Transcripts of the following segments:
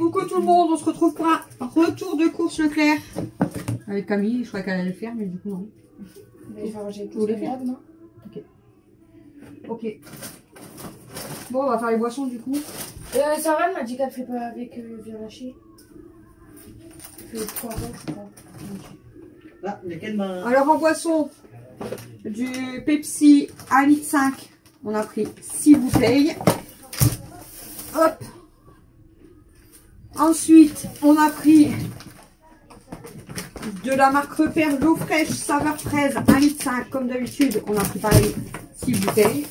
Coucou tout le monde, on se retrouve pour un retour de course Leclerc. Avec Camille, je crois qu'elle allait le faire, mais du coup non. Il va ranger tout le faire. Ok. Ok. Bon, on va faire les boissons du coup. Sarah m'a dit qu'elle fait pas avec Violaché. Elle fait 3 ans, je crois. Ah, lesquelles mains? Alors en boisson, du Pepsi 1,5 litre. On a pris 6 bouteilles. Hop. Ensuite, on a pris de la marque Repère l'eau fraîche saveur fraise 1,5 litre. Comme d'habitude, on a pris pareil 6 bouteilles.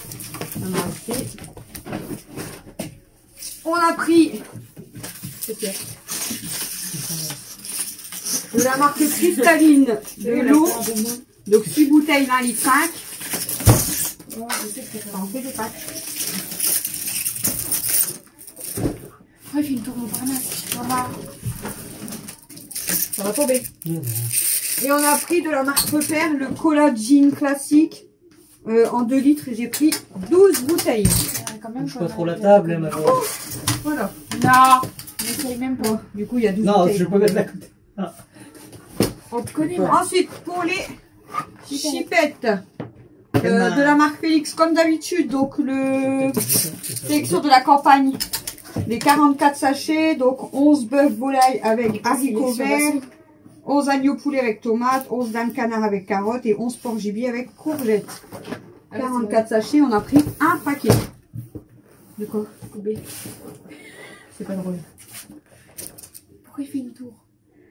On a pris de la marque cristalline de l'eau. Donc 6 bouteilles 1,5 litre. Ça en fait des pâtes. Oh, il fait une tour Montparnasse. Ça va tomber. Et on a pris de la marque Repère le cola gin classique en 2 litres. J'ai pris 12 bouteilles. Quand même, Je pas trop la table, hein, maintenant. Voilà. Non, n'essaye même pas. Bon, du coup, il y a 12 Non, bouteilles. je peux mettre la côté. Ah. On te connaît, Bon, moi. ensuite, pour les chipettes de la marque Félix, comme d'habitude, donc le sélection de la campagne. Les 44 sachets, donc 11 bœufs volailles avec haricots verts, 11 agneaux poulet avec tomates, 11 dames canard avec carottes et 11 porc gibier avec courgettes. 44 sachets, on a pris un paquet. De quoi? C'est pas drôle. Pourquoi il fait une tour?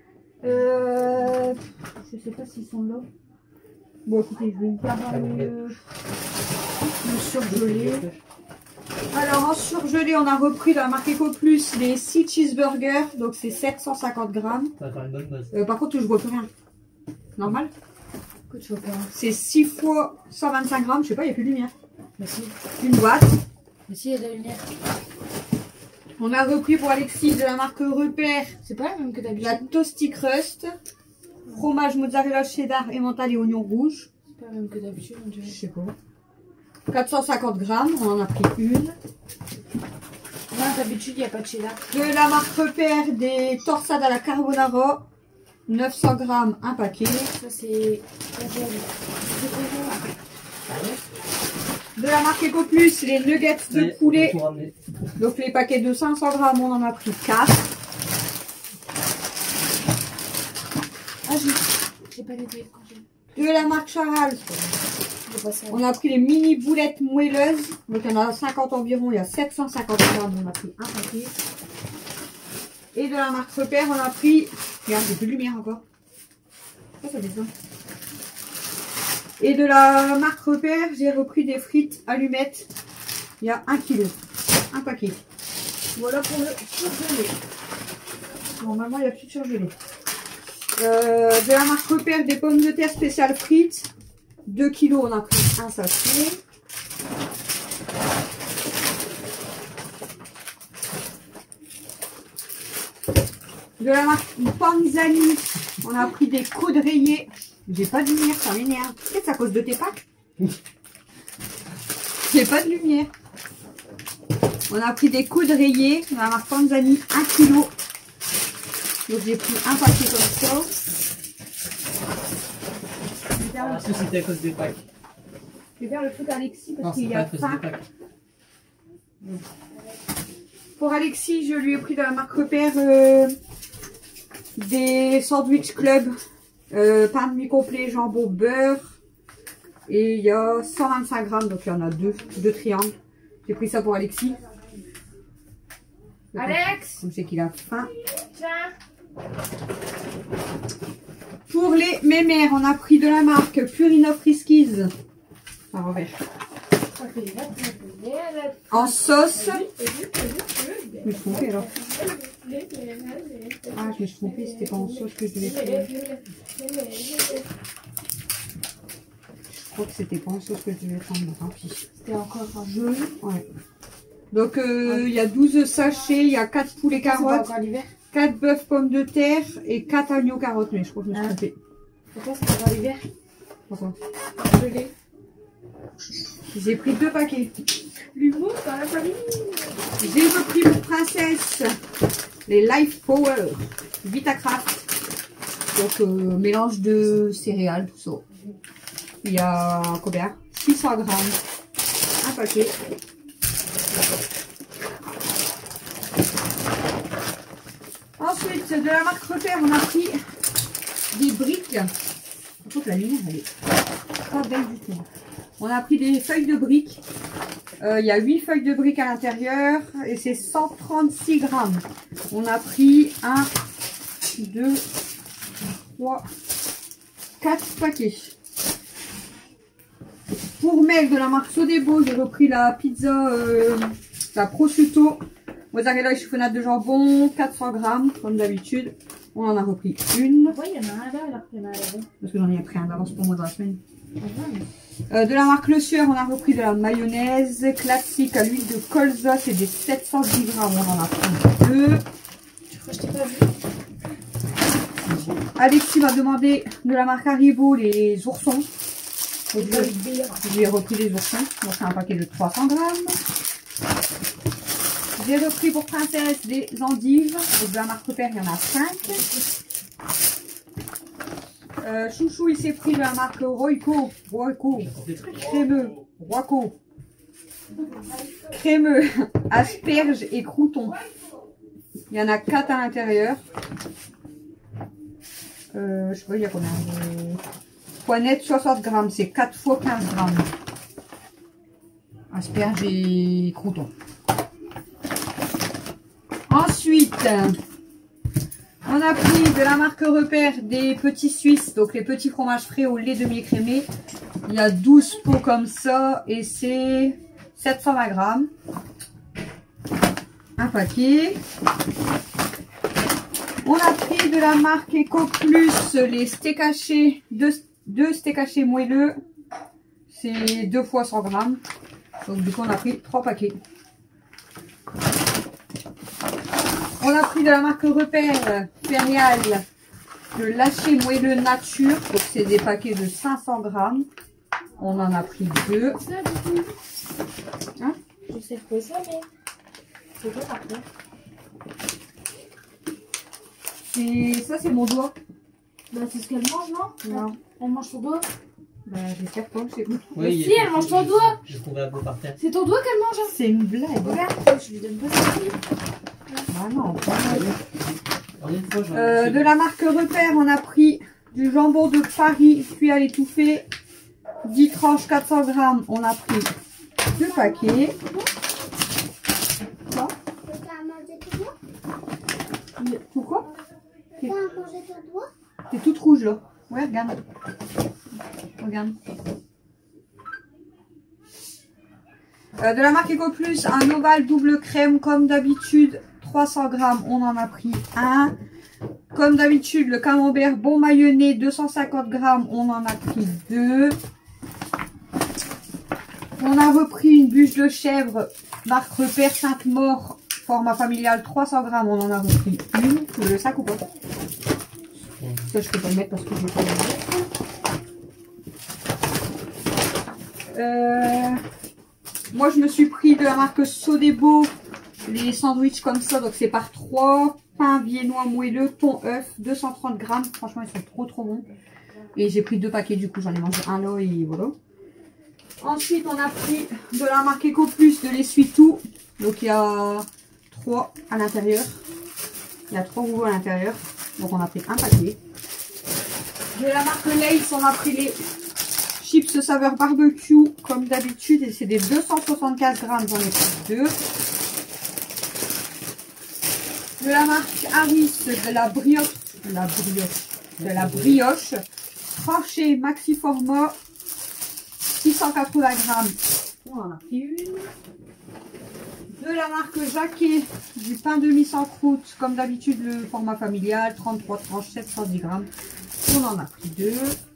Je sais pas s'ils sont là. Bon, écoutez, je vais me faire le surgelé. Alors, en surgelé, on a repris la marque EcoPlus les 6 cheeseburgers. Donc, c'est 750 grammes. Ça va faire une bonne base. Par contre, je vois plus rien. Normal? Pourquoi tu vois pas? C'est 6 fois 125 grammes. Je sais pas, il n'y a plus de lumière. Mais si. Une boîte. Mais si, il y a de la lumière. On a repris pour Alexis de la marque Repère C'est pas la même que d'habitude. la Toasty Crust. Fromage mozzarella cheddar emmental et oignon rouge. C'est pas la même que d'habitude, on Je dirait. sais pas. 450 grammes, on en a pris une. Non, d'habitude, il n'y a pas de cheddar. De la marque Repère des torsades à la carbonara. 900 grammes, un paquet. Ça, c'est. De la marque EcoPlus, les nuggets de poulet. Tout ramener. Donc les paquets de 500 grammes, on en a pris 4. Ah, j'ai pas nettoyé le congé. De la marque Charal, J'ai pas ça. on a pris les mini boulettes moelleuses. Donc il y en a 50 environ, il y a 750 grammes, on a pris un paquet. Et de la marque Repère, on a pris... Regarde, j'ai plus de lumière encore. Ça descend. Et de la marque Repère, j'ai repris des frites allumettes. Il y a 1 kg. Un paquet. Voilà pour le surgelé. Normalement, il n'y a plus de surgelé. De la marque Repère, des pommes de terre spéciales frites. 2 kg, on a pris un sachet. De la marque Panzani, on a pris des coudes rayés. J'ai pas de lumière, ça m'énerve. Peut-être c'est à cause de tes packs. J'ai pas de lumière. On a pris des coudes rayés de la marque Panzani, 1 kg. Donc j'ai pris un paquet comme ça. Est-ce que c'était à cause des packs? Je vais faire le truc à Alexis Non, parce c'est qu'il y pas à a cause faim. des packs. Pour Alexis, je lui ai pris de la marque Repère des sandwich club, pain de mie complet, jambon, beurre. Et il y a 125 grammes, donc il y en a deux triangles. J'ai pris ça pour Alexis. Alex! Comme je sais qu'il a faim. Tiens! Pour les mémères, on a pris de la marque Purina Friskies. À revers. En sauce. Je me suis trompée alors. Ah, je me suis trompée, c'était pas en sauce que je devais faire. Je crois que c'était pas en sauce que je devais prendre, mais tant pis. C'était encore un Jaune, ouais. Donc, il y a 12 sachets, il y a 4 poulets carottes, encore l'hiver. 4 bœufs pommes de terre et 4 agneaux carottes. Mais je crois que je me suis trompée. Pourquoi c'est encore l'hiver? Pourquoi? Gelé. J'ai pris 2 paquets. L'humour dans la famille. J'ai repris pour Princesse les Life Power Vitacraft. Donc mélange de céréales, tout ça. Il y a combien? 600 grammes. Un paquet. Ensuite, de la marque Repère, on a pris des briques. Par contre, la lumière, elle est pas belle du tout. On a pris des feuilles de briques. Il y a 8 feuilles de briques à l'intérieur et c'est 136 grammes. On a pris 1, 2, 3, 4 paquets. Pour Meg de la marque Sodebo, j'ai repris la pizza, la prosciutto, mozzarella et chiffonade de jambon, 400 grammes comme d'habitude. On en a repris une. Oui, il y en a un là, alors qu'il y en a là-bas. Parce que j'en ai pris un d'avance pour moi dans la semaine. De la marque Le Sueur, on a repris de la mayonnaise classique à l'huile de colza, c'est des 710 grammes, on en a pris 2. Tu crois que je t'ai pas vu? Alexis m'a demandé de la marque Haribo les oursons. Je lui ai repris les oursons, donc c'est un paquet de 300 grammes. J'ai repris pour Princesse des endives, donc de la marque Repère, il y en a 5. Chouchou, il s'est pris de la marque Royco, crémeux, asperges et croutons. Il y en a 4 à l'intérieur. Je sais pas, il y a combien de... Poinette, 60 grammes, c'est 4 fois 15 grammes. Asperges et croutons. Ensuite, on a pris de la marque Repère des petits Suisses, donc les petits fromages frais au lait demi-écrémé. Il y a 12 pots comme ça et c'est 720 grammes. Un paquet. On a pris de la marque Eco Plus les steaks hachés, deux steaks hachés moelleux. C'est 2 fois 100 grammes. Donc du coup on a pris 3 paquets. On a pris de la marque Repère Ferial le lâcher moelleux nature. Donc c'est des paquets de 500 grammes. On en a pris 2. Hein? Je sais quoi ça, mais c'est quoi par contre? Ça c'est mon doigt. Bah c'est ce qu'elle mange, non? Non. Elle mange ton doigt? Bah j'espère pas, je sais pas. Oui, si, elle mange ton doigt. J'ai trouvé un peu par terre. C'est ton doigt qu'elle mange, hein? C'est une blague. Regarde, je lui donne pas ça. Ah non, pas De de la marque Repère, on a pris du jambon de Paris cuit à l'étouffée. 10 tranches, 400 grammes. On a pris 2 paquets. Quoi? Pourquoi? T'es toute rouge là. Ouais, regarde. Regarde. De la marque Eco Plus, un ovale double crème comme d'habitude. 300 grammes, on en a pris un. Comme d'habitude, le camembert bon mayonnaise, 250 grammes, on en a pris 2. On a repris une bûche de chèvre, marque Repère Sainte-Maure, format familial, 300 grammes, on en a repris une. Tu veux le sac ou pas? Ça, je peux pas le mettre parce que je vais pas le mettre. Moi, je me suis pris de la marque Sodebo les sandwichs comme ça, donc c'est par 3. Pain viennois moelleux, thon, œuf, 230 grammes. Franchement, ils sont trop bons. Et j'ai pris 2 paquets, du coup, j'en ai mangé un là et voilà. Ensuite, on a pris de la marque Eco Plus de l'essuie-tout. Donc, il y a 3 à l'intérieur. Il y a 3 rouleaux à l'intérieur. Donc, on a pris un paquet. De la marque Lay's, on a pris les chips saveur barbecue, comme d'habitude. Et c'est des 275 grammes, j'en ai pris 2. De la marque Harris, de la brioche, tranchée maxi format, 680 grammes. On en a pris une. De la marque Jacquet, du pain demi sans croûte, comme d'habitude le format familial, 33 tranches, 710 grammes. On en a pris 2.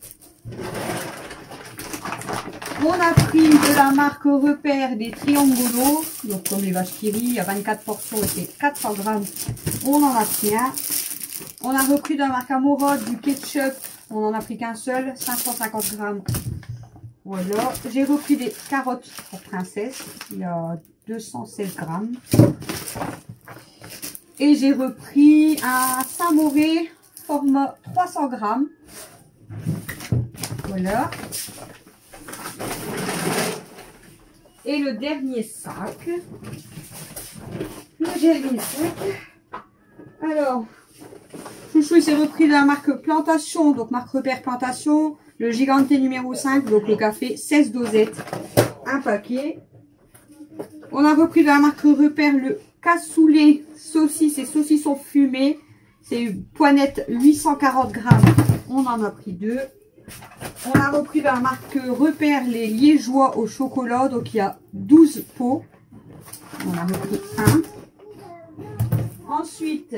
On a pris de la marque Repère des triangulos, donc comme les vaches qui rient, il y a 24 portions et c'est 400 grammes. On en a pris un. On a repris de la marque Amorod du ketchup, on en a pris qu'un seul, 550 grammes. Voilà. J'ai repris des carottes pour Princesse, il y a 216 grammes. Et j'ai repris un Saint-Mauré format 300 grammes. Voilà. Et le dernier sac. Alors, chouchou, il s'est repris de la marque Plantation, donc marque repère Plantation. Le Giganté numéro 5, donc le café 16 dosettes. Un paquet. On a repris de la marque repère le cassoulet saucisse et saucisson fumé. C'est une poignette 840 grammes. On en a pris 2. On a repris de la marque repère les liégeois au chocolat. Donc il y a 12 pots. On a repris un. Ensuite,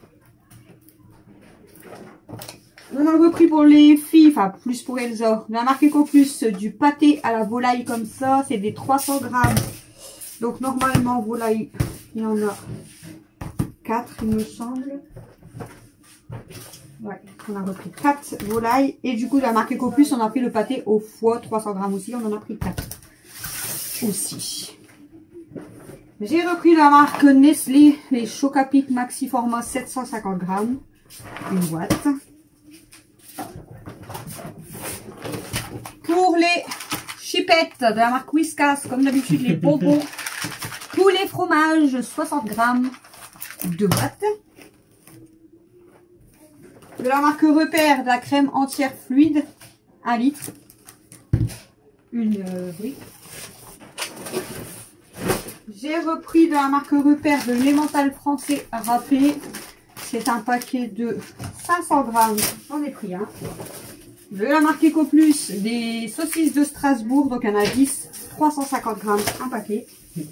on a repris pour les filles, enfin plus pour Elsa, de la marque Ecoplus, du pâté à la volaille comme ça. C'est des 300 grammes. Donc normalement, volaille, il y en a 4, il me semble. Ouais, on a repris 4 volailles. Et du coup, de la marque Ecoplus, on a pris le pâté au foie, 300 grammes aussi. On en a pris 4 aussi. J'ai repris la marque Nestlé, les Chocapic Maxi Format 750 grammes. Une boîte. Pour les chipettes de la marque Whiskas, comme d'habitude, les bonbons. Poulet fromage 60 grammes. 2 boîtes. De la marque Repère, de la crème entière fluide. 1 litre. Une brique. J'ai repris de la marque Repère de l'emmental français râpé. C'est un paquet de 500 grammes. J'en ai pris un. De la marque Ecoplus, des saucisses de Strasbourg. Donc il y en a 10, 350 grammes, un paquet.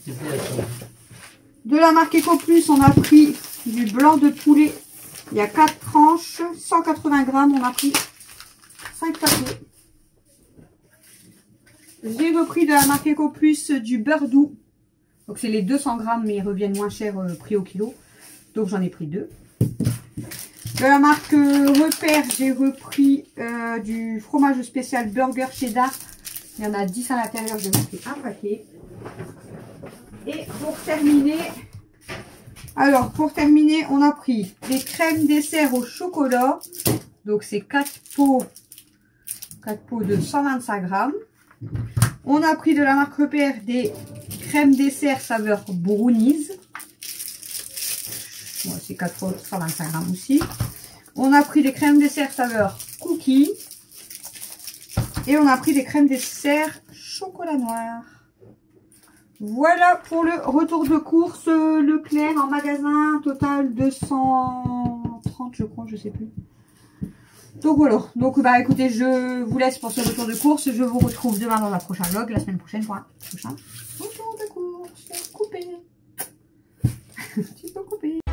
De la marque Ecoplus, on a pris du blanc de poulet. Il y a 4 tranches, 180 grammes. On a pris 5 paquets. J'ai repris de la marque Ecoplus du beurre doux. Donc c'est les 200 grammes, mais ils reviennent moins cher prix au kilo. Donc j'en ai pris 2. De la marque Repère, j'ai repris du fromage spécial burger cheddar. Il y en a 10 à l'intérieur, j'ai repris un paquet. Et pour terminer, on a pris des crèmes dessert au chocolat. Donc c'est 4 pots de 125 grammes. On a pris de la marque Repère des crèmes dessert saveur brownies. Bon, c'est 4 fois 125 grammes aussi. On a pris des crèmes dessert saveur cookies. Et on a pris des crèmes dessert chocolat noir. Voilà pour le retour de course Leclerc en magasin. Total 230 je crois, je sais plus. Donc voilà. Donc bah écoutez, je vous laisse pour ce retour de course. Je vous retrouve demain dans un prochain vlog, la semaine prochaine pour un prochain retour de course. Coupé. Tu peux couper.